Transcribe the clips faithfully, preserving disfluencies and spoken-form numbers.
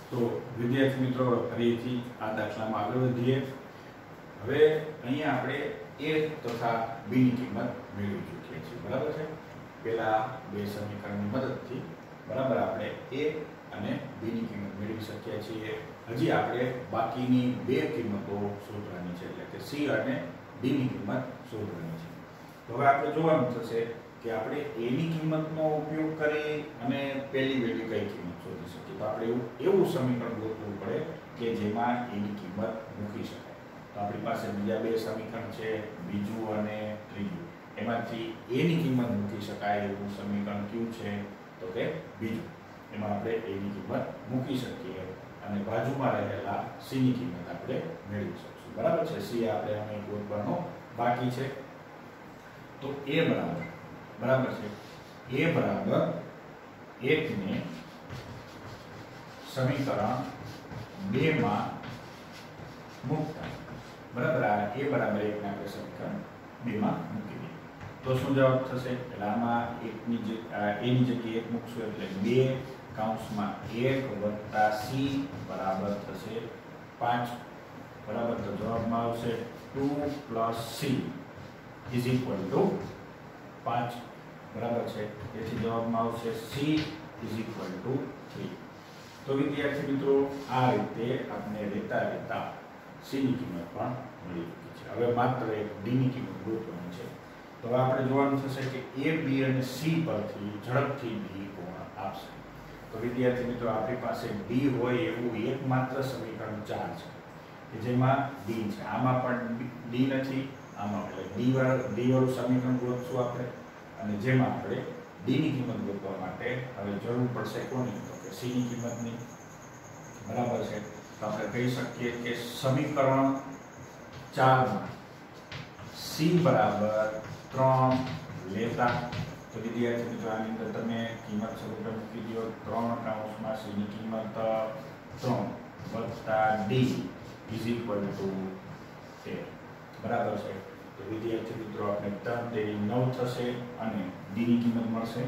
તો વિદ્યાર્થી મિત્રો ફરીથી આ દાખલામાં આગળ વધીએ। હવે અહીંયા આપણે a તથા b ની કિંમત મેળવી ચૂક્યા છીએ, બરાબર છે। પેલા બે સમીકરણની મદદથી બરાબર આપણે a અને b ની કિંમત મેળવી શક્યા છીએ। હજી આપણે બાકીની બે કિંમતો શોધવાની છે, એટલે કે c અને d ની કિંમત શોધવાની છે। તો હવે આપણે જોવાનું થશે કે આપણે a ની કિંમતનો ઉપયોગ કરી અને પહેલી વેલ્યુ કઈ કિંમત શોધી શકીએ। તો આપણે એવું એવું સમીકરણ ગોતવું પડે કે જેમાં a ની કિંમત મૂકી શકાય। તો આપણી પાસે બીજા બે સમીકરણ છે, બીજું અને ત્રીજું। એમાંથી a ની કિંમત મૂકી શકાય એવું સમીકરણ કયું છે? તો કે બીજું। એમાં આપણે a ની કિંમત મૂકી શકીએ અને બાજુમાં રહેલા c ની કિંમત આપણે મેળવી શકીશું, બરાબર છે। c આપણે અહીં ગોતવાનો બાકી છે। તો a બરાબર બરાબર છે a બરાબર એક ને સમીકરણ બે માં મૂકતા, બરાબર આ a બરાબર એક ને આપણે સમીકરણ બે માં મૂકી દઈએ તો શું જવાબ થશે? એટલે આમાં એક ની જે a ની જગ્યાએ એક મૂકશું એટલે બે કૌંસમાં એક વત્તા c બરાબર થશે પાંચ, બરાબર। તો જવાબમાં આવશે two plus c is equal to પાંચ, બરાબર છે। તેથી જવાબમાં આવશે c is equal to three. તો વિદ્યાર્થી મિત્રો આ રીતે આપણે લેતા લેતા c ની કિંમત પણ મળી ચૂકી છે। હવે માત્ર એક d ની કિંમત ગોતવાની છે। તો હવે આપણે જોવાનું થશે કે a b અને c પરથી ઝડપથી d કોણ આપશે। તો વિદ્યાર્થી મિત્રો આપણી પાસે d હોય એવું એકમાત્ર સમીકરણ ચાર છે કે જેમાં d છે। આમાં પણ d નથી, આમાં એટલે d વાળું d વાળું સમીકરણ ગોતશું આપણે, અને જેમાં આપણે d ની કિંમત ગોતવા માટે હવે જરૂર પડશે કોની? તો કે c ની કિંમતની, બરાબર છે। તો આપણે કહી શકીએ કે સમીકરણ ચાર માં c બરાબર ત્રણ લેતા, તો વિદ્યાર્થી મિત્રો આની અંદર તમે કિંમત સ્વરૂપે મૂકી દો, ત્રણ કૌંસમાં c ની કિંમત ત્રણ વત્તા d ઇઝ ઇક્વલ ટુ તેર, બરાબર છે। તો વિદ્યાર્થી મિત્રો આપણે ત્રણ તેરી નવ થશે અને d ની કિંમત મળશે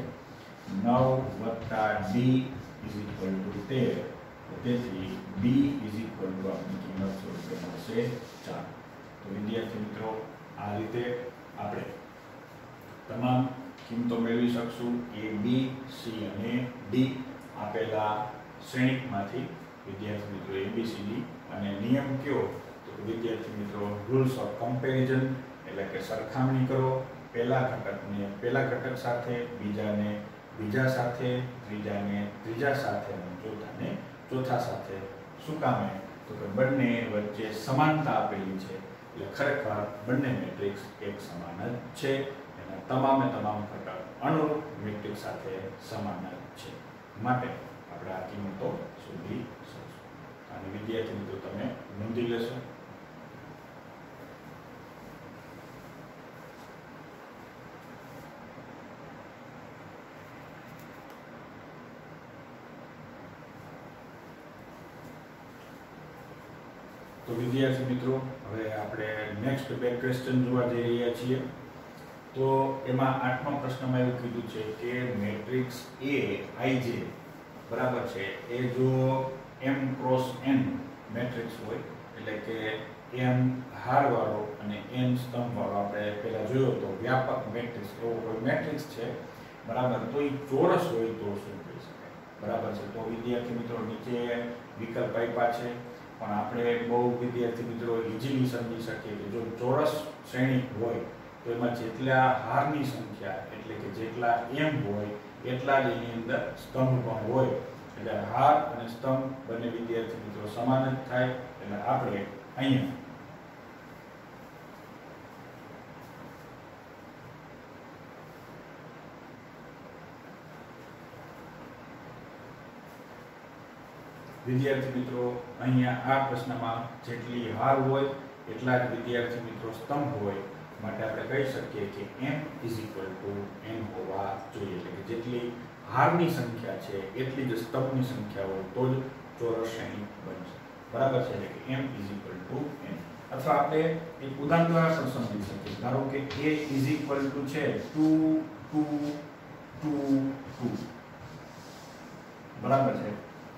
નવ વત્તા d ઇઝ ઇક્વલ ટુ તેર। તેથી d ઇઝ ઇક્વલ ટુ આપણી કિંમત સ્વરૂપે મળશે ચાર। તો વિદ્યાર્થી મિત્રો આ રીતે આપણે તમામ કિંમતો મેળવી શકશું a b c અને d આપેલા શ્રેણીકમાંથી। વિદ્યાર્થી મિત્રો a b c d અને નિયમ કયો? તો વિદ્યાર્થી મિત્રો રૂલ્સ ઓફ કમ્પેરિઝન, એટલે કે સરખામણી કરો પહેલા ઘટકને પહેલા ઘટક સાથે, બીજાને બીજા સાથે, ત્રીજાને ત્રીજા સાથે અને ચોથાને ચોથા સાથે। શું કામે? તો કે બંને વચ્ચે સમાનતા આપેલી છે, એટલે ખરેખર બંને મેટ્રિક્સ એક સમાન જ છે, એના તમામે તમામ ઘટક અનુરૂપ મેટ્રિક્સ સાથે સમાન જ છે, માટે આપણે આ કિંમતો શોધી શકશું। અને વિદ્યાર્થી મિત્રો તમે નોંધી લેશો। તો વિદ્યાર્થી મિત્રો હવે આપણે નેક્સ્ટ બે ક્વેશ્ચન જોવા જઈ રહ્યા છીએ। તો એમાં આઠમા પ્રશ્નમાં એવું કીધું છે કે મેટ્રિક્સ A I J બરાબર છે એ જો m ક્રોસ n મેટ્રિક્સ હોય, એટલે કે m હાર વાળો અને n સ્તંભ વાળો, આપણે પહેલા જોયો તો વ્યાપક મેટ્રિક્સ એવો કોઈ મેટ્રિક્સ છે, બરાબર। તો એ ચોરસ હોય તો શું કહી શકાય, બરાબર છે। તો વિદ્યાર્થી મિત્રો નીચે વિકલ્પ આપ્યા છે, પણ આપણે બહુ વિદ્યાર્થી મિત્રો ઇઝીલી સમજી શકીએ કે જો ચોરસ શ્રેણી હોય તો એમાં જેટલા હારની સંખ્યા, એટલે કે જેટલા m હોય એટલા જ એની અંદર સ્તંભ પણ હોય, એટલે હાર અને સ્તંભ બંને વિદ્યાર્થી મિત્રો સમાન જ થાય। એટલે આપણે અહીંયા વિદ્યાર્થી મિત્રો અહીંયા આ પ્રશ્નમાં જેટલી હાર હોય એટલા જ વિદ્યાર્થી મિત્રો સ્તંભ હોય, માટે આપણે કહી શકીએ કે m is equal to n હોવા જોઈએ, એટલે કે જેટલી હારની સંખ્યા છે એટલી જ સ્તંભની સંખ્યા હોય તો જ ચોરસ શ્રેણી બનશે, બરાબર છે। એટલે કે m is equal to n, અથવા આપણે એક ઉદાહરણ દ્વારા પણ સમજી શકીએ। ધારો કે a ઇઝ ઇક્વલ ટુ છે ટુ ટુ ટુ ટુ, બરાબર છે। તો વિદ્યાર્થી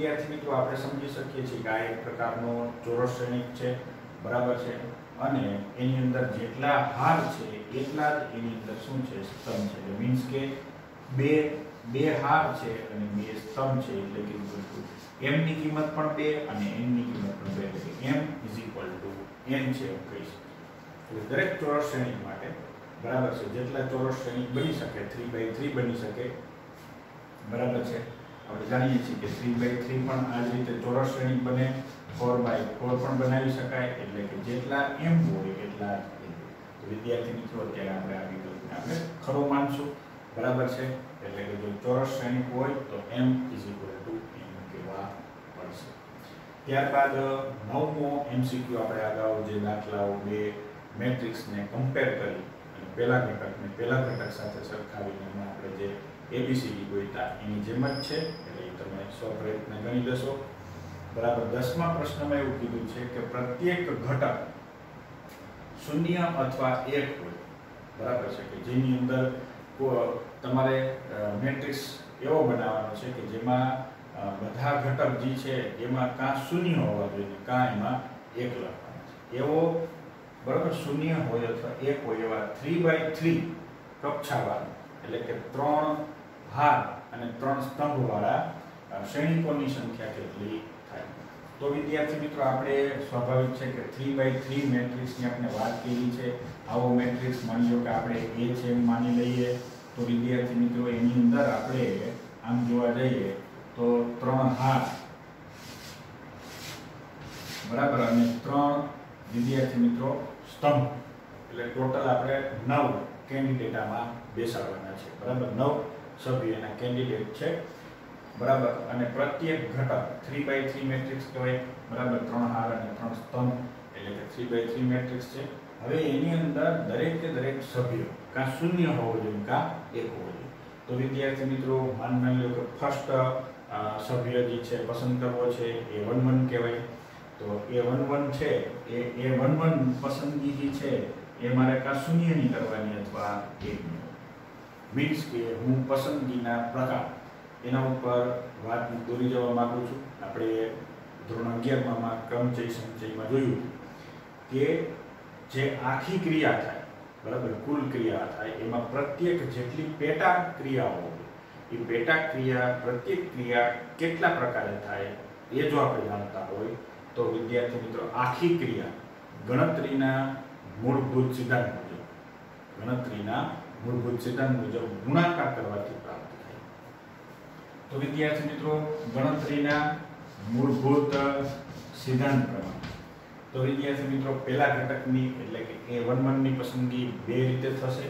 વિદ્યાર્થી મિત્રો આપણે સમજી શકીએ છીએ કે આ એક પ્રકારનો ચોરસ શ્રેણિક છે, બરાબર છે, અને એની અંદર જેટલા હાર છે એટલા જ એની અંદર શું છે, સ્તંભ છે. એટલે મીન્સ કે બે બે હાર છે અને બે સ્તંભ છે, એટલે કે m ની કિંમત પણ બે અને n ની કિંમત પણ બે, એટલે કે m n છે એમ કહી શકીએ. એટલે દરેક ચોરસ શ્રેણિક માટે, બરાબર છે, જેટલા ચોરસ શ્રેણિક બની શકે ત્રણ બાય ત્રણ બની શકે, બરાબર છે. આપણે જાણીએ છીએ કે ત્રણ બાય ત્રણ પણ આ જ રીતે ચોરસ શ્રેણિક બને, ચાર બાય ચાર પણ બનાવી શકાય, એટલે કે જેટલા m હોય એટલા જ. તો વિદ્યાર્થી મિત્રો અત્યારે આપણે આ વિકલ્પને આપણે ખરો માનશું, બરાબર છે. એટલે કે જો ચોરસ શ્રેણિક હોય તો m m કહેવા પડશે. ત્યારબાદ નવમો એમસીક્યુ આપણે અગાઉ જે દાખલાઓ બે મેટ્રિક્સને કમ્પેર કરી અને પહેલા ઘટકને પહેલા ઘટક સાથે સરખાવીને એમાં આપણે જે એબીસીડી ગોઈતા એની જેમ જ છે, એટલે તમે સ્વપ્રયત્ન ગણી લેશો, બરાબર. દસમા પ્રશ્નમાં એવું કીધું છે કે પ્રત્યેક ઘટક શૂન્ય અથવા એક હોય, બરાબર છે, કે જેની અંદર તમારે મેટ્રિક્સ એવો બનાવવાનો છે કે જેમાં બધા ઘટક જે છે એમાં કાં શૂન્ય હોવા જોઈએ કાં એમાં એક લખવાના છે. એવો, બરાબર, શૂન્ય હોય અથવા એક હોય એવા થ્રી બાય થ્રી કક્ષાવાળા, એટલે કે ત્રણ હાર અને ત્રણ સ્તંભ વાળા શ્રેણિકોની સંખ્યા કેટલી થાય? તો વિદ્યાર્થી મિત્રો આપણે સ્વાભાવિક છે કે થ્રી બાય થ્રી મેટ્રિક્સની આપણે વાત કરી છે. આવો મેટ્રિક્સ માની લો કે આપણે એ છે એમ માની લઈએ, તો વિદ્યાર્થી મિત્રો એની અંદર આપણે આમ જોવા જઈએ તો ત્રણ હાર, બરાબર, અને ત્રણ વિદ્યાર્થી મિત્રો સ્તંભ, એટલે ટોટલ આપણે નવ કેન્ડિડેટ આમાં બેસાડવાના છે, બરાબર. નવ સભ્ય એના કેન્ડિડેટ છે, બરાબર. અને પ્રત્યેક ઘટક થ્રી બાય થ્રી મેટ્રિક્સ કહેવાય, બરાબર. ત્રણ હાર અને ત્રણ સ્તંભ, એટલે કે થ્રી બાય થ્રી મેટ્રિક્સ છે. હવે એની અંદર દરેક કે દરેક સભ્ય કાં શૂન્ય હોવો જોઈએ કાં એક હોવો જોઈએ. તો વિદ્યાર્થી મિત્રો માની લો કે ફર્સ્ટ સભ્ય જે છે પસંદ કરવો છે એ વન વન કહેવાય. તો એ વન વન છે એ એ વન વન પસંદગી જે છે એ મારે કાં શૂન્યની કરવાની અથવા એકની. મીન્સ કે હું પસંદગીના પ્રકાર એના ઉપર વાત દોરી જવા માંગુ છું. આપણે ધોરણ અગિયારમાં ક્રમચય સંચયમાં જોયું કે જે આખી ક્રિયા થાય, બરાબર, કુલ ક્રિયા થાય એમાં પ્રત્યેક જેટલી પેટા ક્રિયાઓ હોય એ પેટા ક્રિયા પ્રત્યેક ક્રિયા કેટલા પ્રકારે થાય એ જો આપણે જાણતા હોય તો વિદ્યાર્થી મિત્રો આખી ક્રિયા ગણતરીના મૂળભૂત સિદ્ધાંત મુજબ ગણતરીના મૂળભૂત સિદ્ધાંત મુજબ ગુણાકાર કરવાથી પ્રાપ્ત થાય. તો વિદ્યાર્થી મિત્રો ગણતરીના મૂળભૂત સિદ્ધાંત પ્રમાણે તો વિદ્યાર્થી મિત્રો પહેલા ઘટકની એટલે કે એ વન વન ની પસંદગી બે રીતે થશે,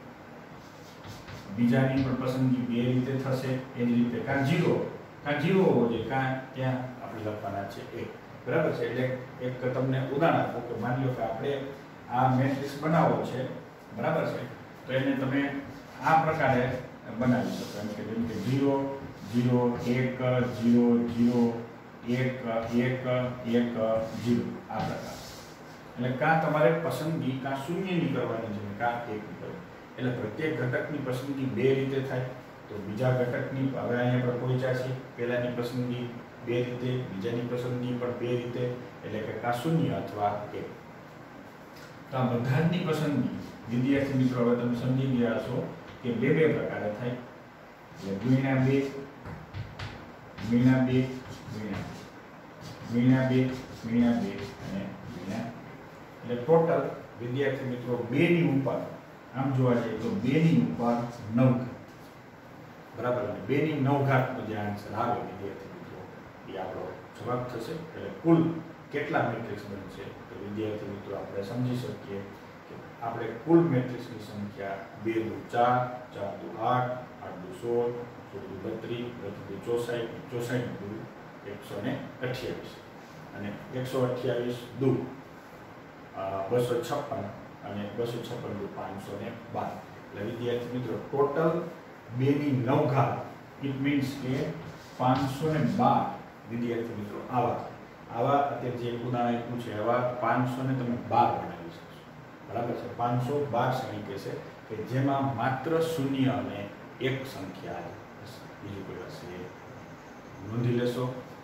બીજાની પણ પસંદગી બે રીતે થશે. એ જ રીતે કાં જીરો કાં જીરો હોવો જોઈએ કાં ત્યાં આપણે લખવાના છે એક, બરાબર છે. એટલે એક તમને ઉદાહરણ આપો કે માની લો કે આપણે આ મેટ્રિક્સ બનાવવો છે, બરાબર છે, તો એને તમે આ પ્રકારે બનાવી શકો એમ કે જેમ કે જીરો જીરો એક જીરો જીરો એક એક એક જીરો આ પ્રકાર. એટલે કાં તમારે પસંદગી કાં શૂન્યની કરવાની છે કાં એકની કરવાની. એટલે પ્રત્યેક ઘટકની પસંદગી બે રીતે થાય. તો બીજા ઘટકની હવે અહીંયા પર પહોંચ્યા છે, પહેલાની પસંદગી બે રીતે, બીજાની પસંદગી પણ બે રીતે, એટલે કે કાં શૂન્ય અથવા એક. તો આ બધા જની પસંદગી વિદ્યાર્થી મિત્રો હવે તમે સમજી ગયા છો કે બે બે પ્રકારે થાય. એટલે ગુણ્યા બે ગુણ્યા બે ગુણ્યા ગુણ્યા બે ગુણ્યા બે અને ગુણ્યા, એટલે ટોટલ વિદ્યાર્થી મિત્રો બે ની ઉપર આમ જોવા જઈએ તો બે ની ઉપર નવ, બરાબર. અને બે ની નવ ઘાતનો જે આન્સર આવે વિદ્યાર્થી મિત્રો એ આપણો જવાબ થશે. એટલે કુલ કેટલા મેટ્રિક્સ બનશે તો વિદ્યાર્થી મિત્રો આપણે સમજી શકીએ કે આપણે કુલ મેટ્રિક્સની સંખ્યા બે દુ ચાર, ચાર દુ આઠ, આઠ દુ સોળ, સોળ દુ બત્રીસ, બત્રીસ દુ ચોસાઠ, ચોસાઠ દુ એકસો ને અઠ્યાવીસ અને એકસો અઠ્યાવીસ દુ બસો છપ્પન અને બસો છપ્પન દુ પાંચસો ને બાર. એટલે વિદ્યાર્થી મિત્રો ટોટલ બે ની નવ ઘાત ઇટ મીન્સ કે પાંચસો ને બાર વિદ્યાર્થી મિત્રો આવા આવા અત્યારે જે ઉદાહરણ આપ્યું છે આવા પાંચસો ને તમે બાર બનાવી શકશો, બરાબર છે. પાંચસો બાર શ્રેણી કહેશે કે જેમાં માત્ર શૂન્ય અને એક સંખ્યા હશે, બીજું કોઈ હશે. નોંધી લેશો.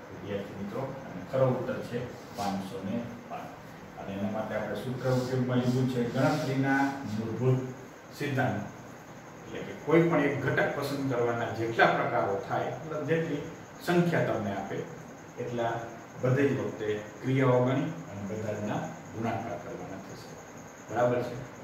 વિદ્યાર્થી મિત્રો, અને ખરો ઉત્તર છે પાંચસો ને પાંચ. અને એના માટે આપણે સૂત્ર ઉપયોગમાં લીધું છે ગણતરીના મૂળભૂત સિદ્ધાંત. એટલે કે કોઈ પણ એક ઘટક પસંદ કરવાના જેટલા પ્રકારો થાય, મતલબ જેટલી સંખ્યા તમને આપે એટલા બધી જ વખતે ક્રિયાઓ ગણી અને બધાના ગુણાકાર કરવાના થશે. બરાબર છે.